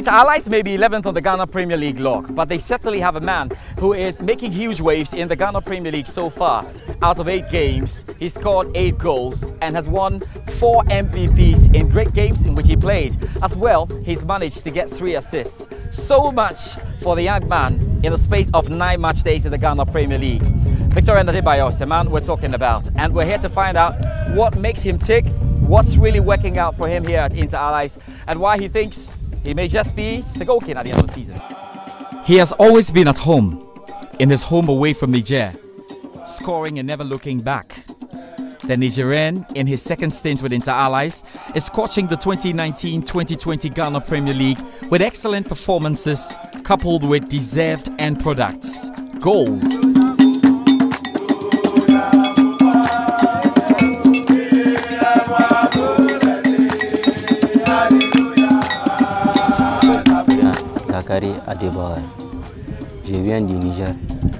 Inter Allies may be 11th on the Ghana Premier League log, but they certainly have a man who is making huge waves in the Ghana Premier League so far. Out of 8 games, he scored 8 goals and has won 4 MVPs in great games in which he played. As well, he's managed to get 3 assists. So much for the young man in the space of 9 match days in the Ghana Premier League. Victor Adebayo is the man we're talking about, and we're here to find out what makes him tick, what's really working out for him here at Inter Allies, and why he thinks he may just be the goal king at the end of the season. He has always been at home, in his home away from Niger, scoring and never looking back. The Nigerian, in his second stint with Inter Allies, is coaching the 2019-2020 Ghana Premier League with excellent performances coupled with deserved end products, goals. Zakari Adebayo. Je viens du Niger.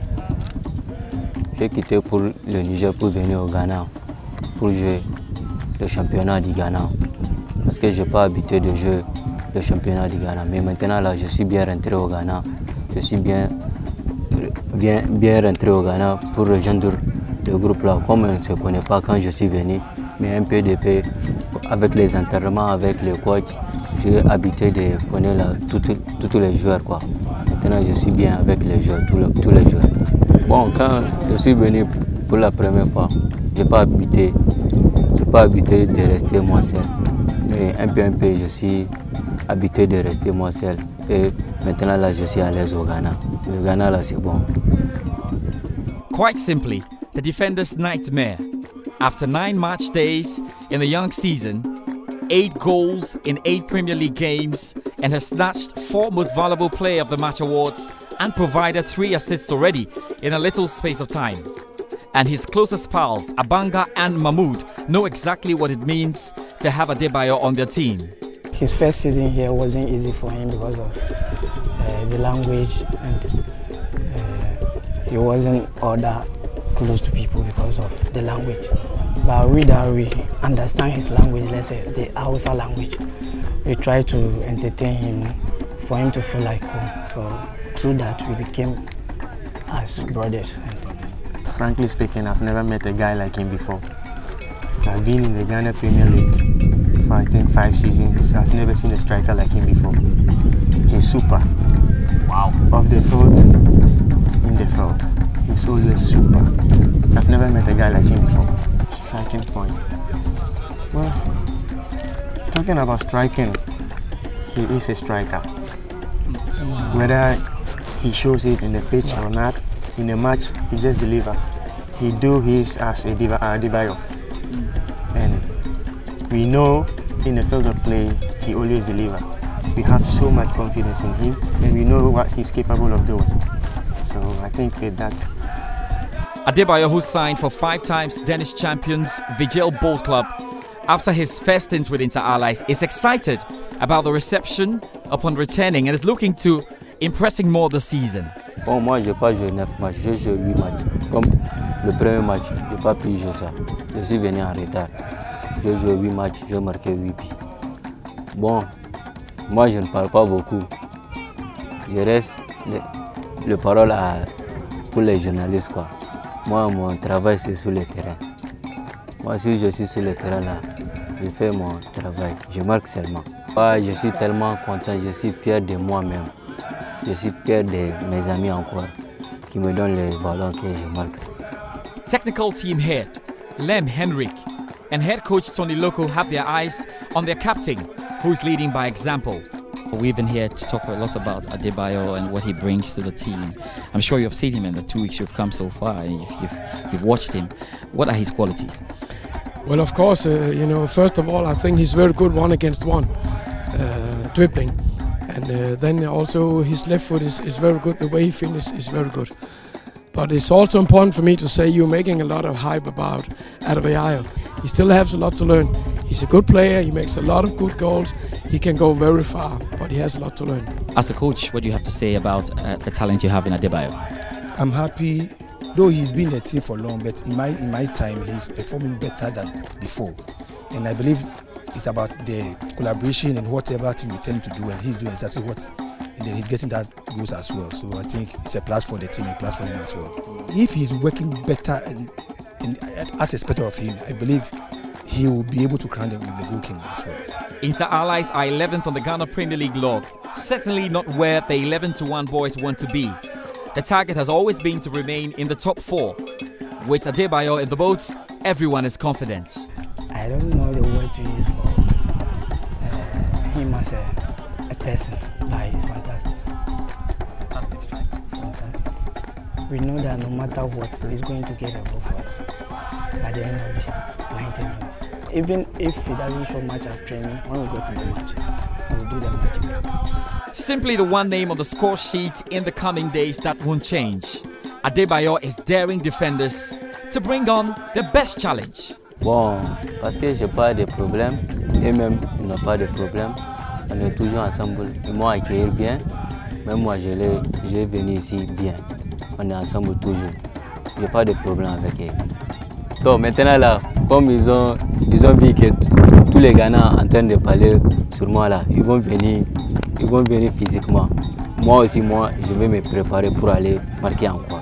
J'ai quitté pour le Niger pour venir au Ghana pour jouer le championnat du Ghana. Parce que je n'ai pas habitué de jouer le championnat du Ghana. Mais maintenant là, je suis bien rentré au Ghana. Je suis bien rentré au Ghana pour rejoindre le groupe là. Comme on ne se connaît pas quand je suis venu, mais un peu de paix avec les entraînements, avec les coachs. J'ai habitué de connaître tous les joueurs, quoi. Maintenant, je suis bien avec les joueurs, tous les joueurs. Bon, quand je suis venu pour la première fois, je n'ai pas habitué de rester moi seul. Mais un peu, je suis habitué de rester moi seul. Et maintenant, là, je suis à l'aise au Ghana. Le Ghana, là, c'est bon. Quite simply, the defender's nightmare. After 9 match days in the young season, 8 goals in 8 Premier League games, and has snatched 4 Most Valuable Player of the Match awards and provided 3 assists already in a little space of time. And his closest pals, Abanga and Mahmoud, know exactly what it means to have Adebayo on their team. His first season here wasn't easy for him because of the language, and he wasn't all that close to people because of the language. But we understand his language, let's say the Hausa language. We try to entertain him for him to feel like home. So through that we became as brothers. Frankly speaking, I've never met a guy like him before. I've been in the Ghana Premier League for I think 5 seasons. I've never seen a striker like him before. He's super. Wow. Off the field, in the field. He's always super. I've never met a guy like him before. Striking point. Well, talking about striking, he is a striker. Whether he shows it in the pitch or not, in a match, he just delivers. He do his as Adebayo. And we know in the field of play, he always delivers. We have so much confidence in him, and we know what he's capable of doing. So I think with that, Adebayo, who signed for 5 times Danish champions Vigil Bold Club after his first stint with Inter Allies, is excited about the reception upon returning and is looking to impressing more this season. Bon, moi, je n'ai pas joué 9 matchs, j'ai joué 8 matchs. Comme le premier match, je n'ai pas pu jouer ça. Je suis venu en retard. J'ai joué 8 matchs, j'ai marqué 8 buts. Bon, moi, je ne parle pas beaucoup. Je reste le parole pour les journalistes, quoi. Moi, mon travail, c'est sur le terrain. Moi, si je suis sur le terrain, là, je fais mon travail. Je marque seulement. Je suis tellement content, je suis fier de moi-même. Je suis fier de mes amis encore, qui me donnent les ballons que je marque. Technical team head, Lem Henrik, and head coach Tony Loco have their eyes on their captain, who's leading by example. We've been here to talk a lot about Adebayo and what he brings to the team. I'm sure you've seen him in the 2 weeks you've come so far, and you've watched him. What are his qualities? Well, of course, first of all, I think he's very good 1-against-1 dribbling, and then also his left foot is very good. The way he finishes is very good. But it's also important for me to say you're making a lot of hype about Adebayo. He still has a lot to learn. He's a good player, he makes a lot of good goals, he can go very far, but he has a lot to learn. As a coach, what do you have to say about the talent you have in Adebayo? I'm happy, though he's been in the team for long, but in my time, he's performing better than before. And I believe it's about the collaboration and whatever thing we tell him to do, and he's doing exactly what, and then he's getting that goals as well. So I think it's a plus for the team and plus for him as well. If he's working better as expected of him, I believe he will be able to crown them with the Goal King as well. Inter Allies are 11th on the Ghana Premier League log. Certainly not where the 11-1 boys want to be. The target has always been to remain in the top 4. With Adebayo in the boat, everyone is confident. I don't know the word to use for him as a person, but he's fantastic. Fantastic. We know that no matter what, he's going to get a goal for us at the end of the 90 minutes. Even if he doesn't show much at training, when we go to the match, we'll do the match. Simply the one name on the score sheet in the coming days that won't change. Adebayo is daring defenders to bring on the best challenge. Bon, parce que j'ai pas de problème, et même ils n'ont pas de problème. On est toujours ensemble. Ils m'ont accueilli bien, même moi j'ai venu ici bien. On est ensemble toujours. J'ai pas de problème avec eux. Donc maintenant là, comme ils ont vu que tous les Ghanais en train de parler sur moi là, ils vont venir physiquement. Moi aussi, je vais me préparer pour aller marquer encore.